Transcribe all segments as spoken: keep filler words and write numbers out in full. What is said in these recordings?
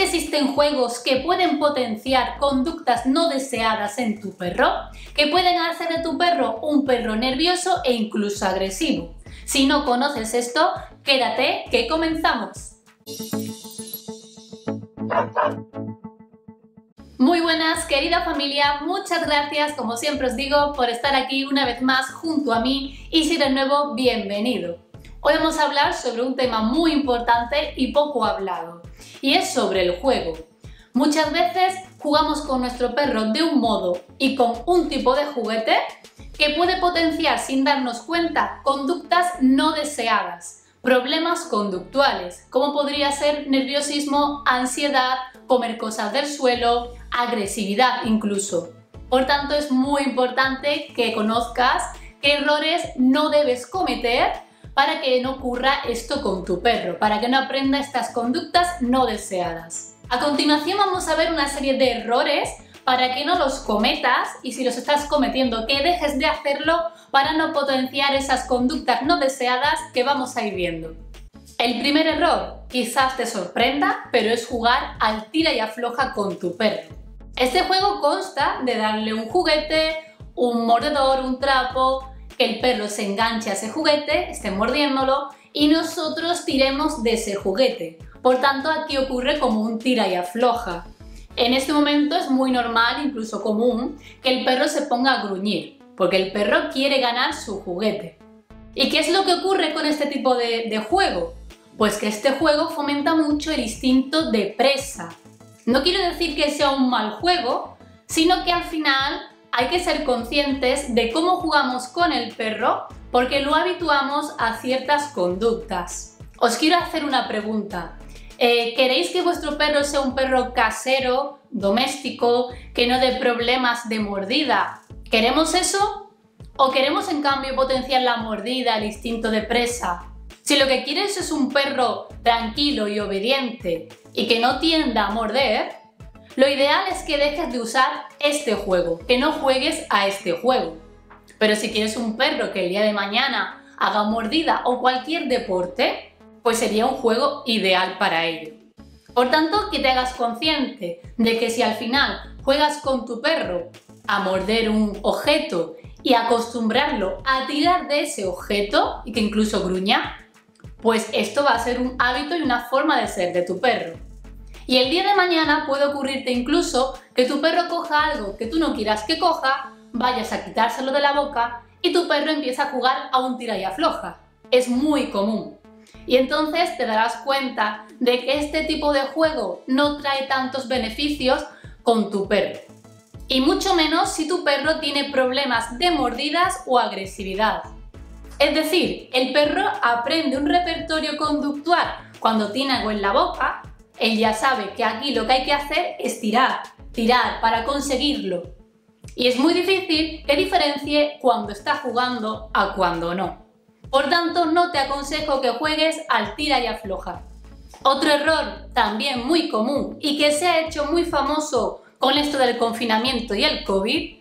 que existen juegos que pueden potenciar conductas no deseadas en tu perro? Que pueden hacer de tu perro un perro nervioso e incluso agresivo. Si no conoces esto, quédate que comenzamos. Muy buenas, querida familia, muchas gracias, como siempre os digo, por estar aquí una vez más junto a mí y si eres nuevo, bienvenido. Hoy vamos a hablar sobre un tema muy importante y poco hablado, y es sobre el juego. Muchas veces jugamos con nuestro perro de un modo y con un tipo de juguete que puede potenciar sin darnos cuenta conductas no deseadas, problemas conductuales, como podría ser nerviosismo, ansiedad, comer cosas del suelo, agresividad incluso. Por tanto, es muy importante que conozcas qué errores no debes cometer para que no ocurra esto con tu perro, para que no aprenda estas conductas no deseadas. A continuación vamos a ver una serie de errores para que no los cometas y si los estás cometiendo que dejes de hacerlo para no potenciar esas conductas no deseadas que vamos a ir viendo. El primer error, quizás te sorprenda, pero es jugar al tira y afloja con tu perro. Este juego consta de darle un juguete, un mordedor, un trapo, que el perro se enganche a ese juguete, esté mordiéndolo y nosotros tiremos de ese juguete. Por tanto, aquí ocurre como un tira y afloja. En este momento es muy normal, incluso común, que el perro se ponga a gruñir, porque el perro quiere ganar su juguete. ¿Y qué es lo que ocurre con este tipo de, de juego? Pues que este juego fomenta mucho el instinto de presa. No quiero decir que sea un mal juego, sino que al final hay que ser conscientes de cómo jugamos con el perro porque lo habituamos a ciertas conductas. Os quiero hacer una pregunta. Eh, ¿Queréis que vuestro perro sea un perro casero, doméstico, que no dé problemas de mordida? ¿Queremos eso? ¿O queremos en cambio potenciar la mordida, el instinto de presa? Si lo que quieres es un perro tranquilo y obediente y que no tienda a morder, lo ideal es que dejes de usar este juego, que no juegues a este juego. Pero si quieres un perro que el día de mañana haga mordida o cualquier deporte, pues sería un juego ideal para ello. Por tanto, que te hagas consciente de que si al final juegas con tu perro a morder un objeto y acostumbrarlo a tirar de ese objeto y que incluso gruña, pues esto va a ser un hábito y una forma de ser de tu perro. Y el día de mañana puede ocurrirte incluso que tu perro coja algo que tú no quieras que coja, vayas a quitárselo de la boca y tu perro empieza a jugar a un tira y afloja. Es muy común. Y entonces te darás cuenta de que este tipo de juego no trae tantos beneficios con tu perro. Y mucho menos si tu perro tiene problemas de mordidas o agresividad. Es decir, el perro aprende un repertorio conductual cuando tiene algo en la boca. Él ya sabe que aquí lo que hay que hacer es tirar, tirar para conseguirlo. Y es muy difícil que diferencie cuando está jugando a cuando no. Por tanto, no te aconsejo que juegues al tira y afloja. Otro error también muy común y que se ha hecho muy famoso con esto del confinamiento y el COVID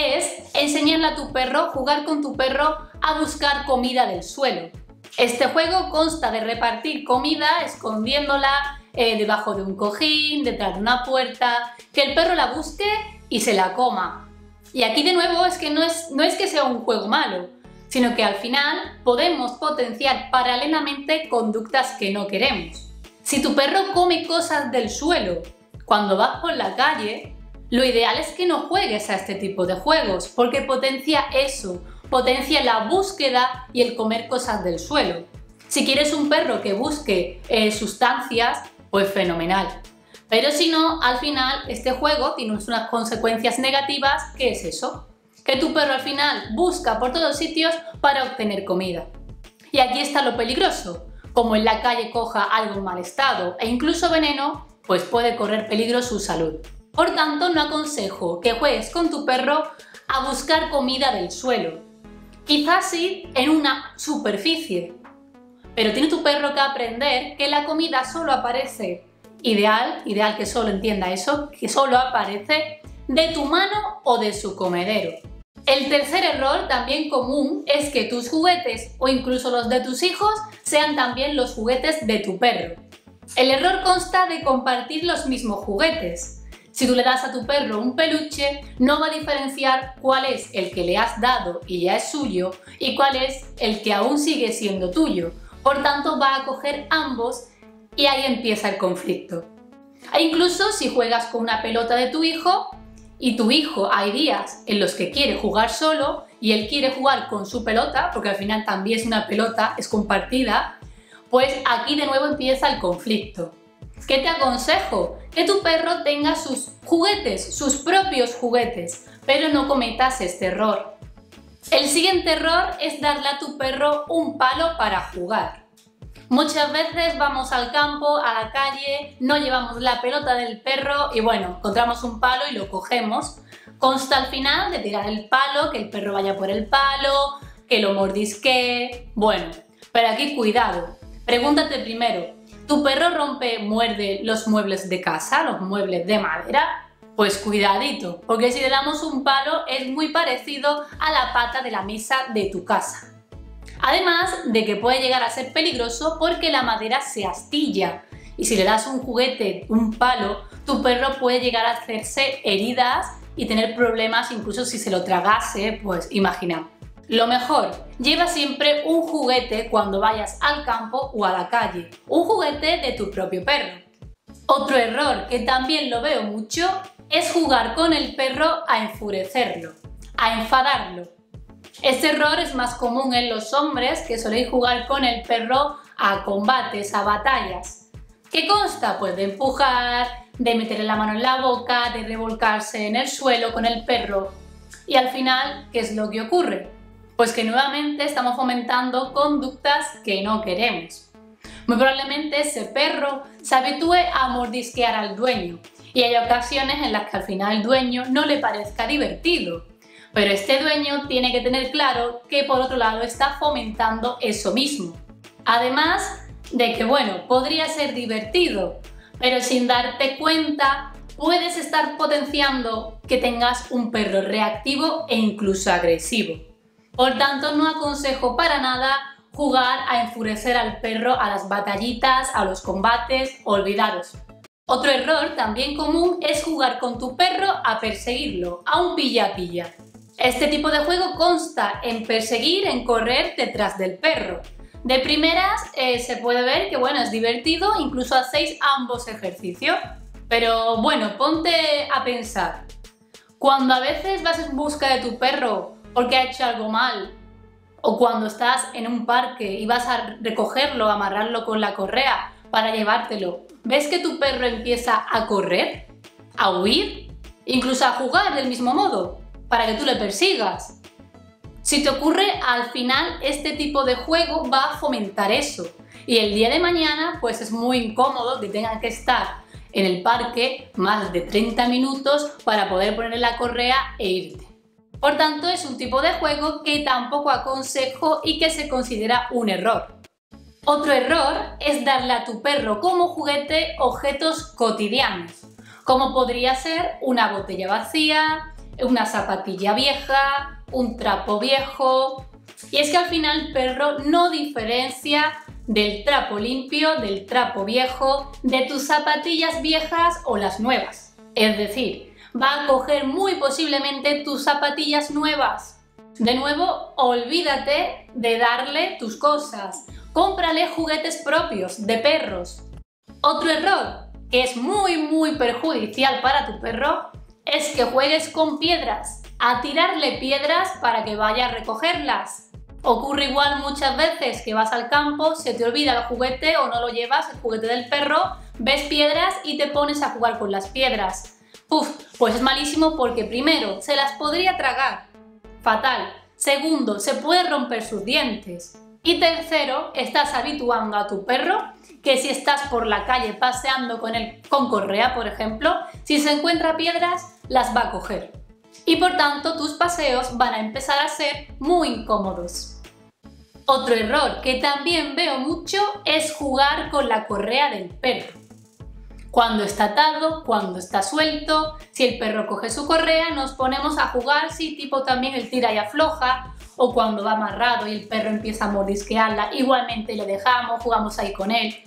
es enseñarle a tu perro, jugar con tu perro a buscar comida del suelo. Este juego consta de repartir comida escondiéndola Eh, debajo de un cojín, detrás de una puerta, que el perro la busque y se la coma. Y aquí de nuevo es que no es, no es que sea un juego malo, sino que al final podemos potenciar paralelamente conductas que no queremos. Si tu perro come cosas del suelo cuando vas por la calle, lo ideal es que no juegues a este tipo de juegos, porque potencia eso, potencia la búsqueda y el comer cosas del suelo. Si quieres un perro que busque eh, sustancias, pues fenomenal. Pero si no, al final este juego tiene unas consecuencias negativas, que es eso, que tu perro al final busca por todos sitios para obtener comida. Y aquí está lo peligroso, como en la calle coja algo en mal estado e incluso veneno, pues puede correr peligro su salud. Por tanto, no aconsejo que juegues con tu perro a buscar comida del suelo. Quizás sí en una superficie, pero tiene tu perro que aprender que la comida solo aparece, ideal, ideal que solo entienda eso, que solo aparece de tu mano o de su comedero. El tercer error, también común, es que tus juguetes o incluso los de tus hijos sean también los juguetes de tu perro. El error consta de compartir los mismos juguetes. Si tú le das a tu perro un peluche, no va a diferenciar cuál es el que le has dado y ya es suyo y cuál es el que aún sigue siendo tuyo. Por tanto, va a coger ambos y ahí empieza el conflicto. E incluso si juegas con una pelota de tu hijo y tu hijo hay días en los que quiere jugar solo y él quiere jugar con su pelota, porque al final también es una pelota, es compartida, pues aquí de nuevo empieza el conflicto. ¿Qué te aconsejo? Que tu perro tenga sus juguetes, sus propios juguetes, pero no cometas este error. El siguiente error es darle a tu perro un palo para jugar. Muchas veces vamos al campo, a la calle, no llevamos la pelota del perro y bueno, encontramos un palo y lo cogemos. Consta al final de tirar el palo, que el perro vaya por el palo, que lo mordisquee. Bueno, pero aquí cuidado. Pregúntate primero, ¿tu perro rompe, muerde los muebles de casa, los muebles de madera? Pues cuidadito, porque si le damos un palo es muy parecido a la pata de la mesa de tu casa. Además de que puede llegar a ser peligroso porque la madera se astilla y si le das un juguete, un palo, tu perro puede llegar a hacerse heridas y tener problemas incluso si se lo tragase, pues imagina. Lo mejor, lleva siempre un juguete cuando vayas al campo o a la calle, un juguete de tu propio perro. Otro error que también lo veo mucho es jugar con el perro a enfurecerlo, a enfadarlo. Este error es más común en los hombres que soléis jugar con el perro a combates, a batallas. ¿Qué consta? Pues de empujar, de meterle la mano en la boca, de revolcarse en el suelo con el perro. Y al final, ¿qué es lo que ocurre? Pues que nuevamente estamos fomentando conductas que no queremos. Muy probablemente ese perro se habitúe a mordisquear al dueño y hay ocasiones en las que al final el dueño no le parezca divertido. Pero este dueño tiene que tener claro que por otro lado está fomentando eso mismo. Además de que, bueno, podría ser divertido, pero sin darte cuenta puedes estar potenciando que tengas un perro reactivo e incluso agresivo. Por tanto, no aconsejo para nada jugar a enfurecer al perro a las batallitas, a los combates, olvidaros. Otro error también común es jugar con tu perro a perseguirlo, a un pilla-pilla. Este tipo de juego consta en perseguir, en correr detrás del perro. De primeras eh, se puede ver que bueno, es divertido, incluso hacéis ambos ejercicios. Pero bueno, ponte a pensar. Cuando a veces vas en busca de tu perro porque ha hecho algo mal, o cuando estás en un parque y vas a recogerlo, amarrarlo con la correa para llevártelo, ¿ves que tu perro empieza a correr, a huir, incluso a jugar del mismo modo, para que tú le persigas? Si te ocurre, al final este tipo de juego va a fomentar eso. Y el día de mañana, pues es muy incómodo que tengan que estar en el parque más de treinta minutos para poder ponerle la correa e irte. Por tanto, es un tipo de juego que tampoco aconsejo y que se considera un error. Otro error es darle a tu perro como juguete objetos cotidianos, como podría ser una botella vacía, una zapatilla vieja, un trapo viejo. Y es que al final el perro no diferencia del trapo limpio, del trapo viejo, de tus zapatillas viejas o las nuevas. Es decir, va a coger muy posiblemente tus zapatillas nuevas. De nuevo, olvídate de darle tus cosas. Cómprale juguetes propios de perros. Otro error que es muy muy perjudicial para tu perro es que juegues con piedras, a tirarle piedras para que vaya a recogerlas. Ocurre igual muchas veces que vas al campo, se te olvida el juguete o no lo llevas, el juguete del perro, ves piedras y te pones a jugar con las piedras. Uf, pues es malísimo porque primero, se las podría tragar, fatal. Segundo, se puede romper sus dientes. Y tercero, estás habituando a tu perro que si estás por la calle paseando con él con correa, por ejemplo, si se encuentra piedras, las va a coger. Y por tanto, tus paseos van a empezar a ser muy incómodos. Otro error que también veo mucho es jugar con la correa del perro. Cuando está atado, cuando está suelto, si el perro coge su correa, nos ponemos a jugar, sí, tipo también el tira y afloja, o cuando va amarrado y el perro empieza a mordisquearla, igualmente le dejamos, jugamos ahí con él.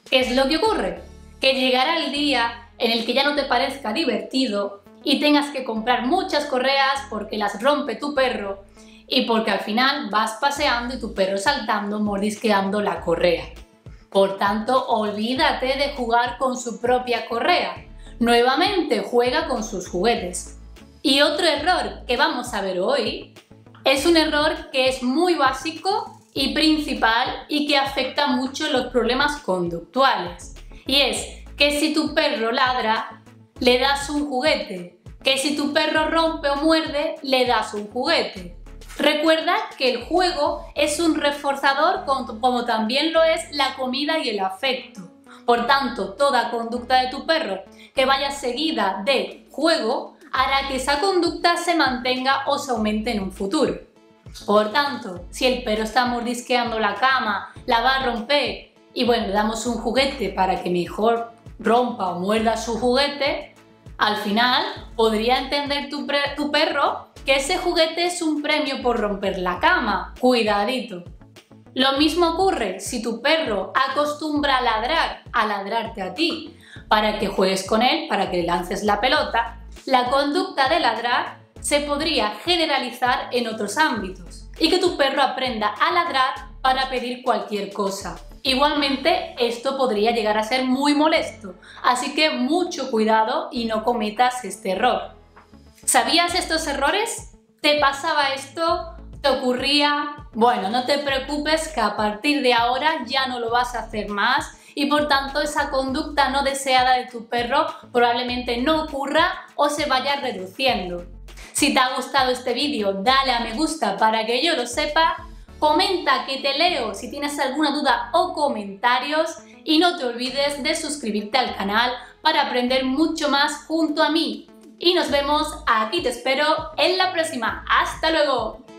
¿Qué es lo que ocurre? Que llegará el día en el que ya no te parezca divertido y tengas que comprar muchas correas porque las rompe tu perro y porque al final vas paseando y tu perro saltando, mordisqueando la correa. Por tanto, olvídate de jugar con su propia correa. Nuevamente juega con sus juguetes. Y otro error que vamos a ver hoy es un error que es muy básico y principal y que afecta mucho los problemas conductuales. Y es que si tu perro ladra, le das un juguete. Que si tu perro rompe o muerde, le das un juguete. Recuerda que el juego es un reforzador como también lo es la comida y el afecto. Por tanto, toda conducta de tu perro que vaya seguida de juego hará que esa conducta se mantenga o se aumente en un futuro. Por tanto, si el perro está mordisqueando la cama, la va a romper y bueno, le damos un juguete para que mejor rompa o muerda su juguete, al final podría entender tu, tu perro que ese juguete es un premio por romper la cama. Cuidadito. Lo mismo ocurre si tu perro acostumbra a ladrar, a ladrarte a ti, para que juegues con él, para que le lances la pelota. La conducta de ladrar se podría generalizar en otros ámbitos y que tu perro aprenda a ladrar para pedir cualquier cosa. Igualmente, esto podría llegar a ser muy molesto, así que mucho cuidado y no cometas este error. ¿Sabías estos errores? ¿Te pasaba esto? ¿Te ocurría? Bueno, no te preocupes que a partir de ahora ya no lo vas a hacer más y por tanto esa conducta no deseada de tu perro probablemente no ocurra o se vaya reduciendo. Si te ha gustado este vídeo, dale a me gusta para que yo lo sepa, comenta que te leo si tienes alguna duda o comentarios y no te olvides de suscribirte al canal para aprender mucho más junto a mí. Y nos vemos, aquí te espero en la próxima. ¡Hasta luego!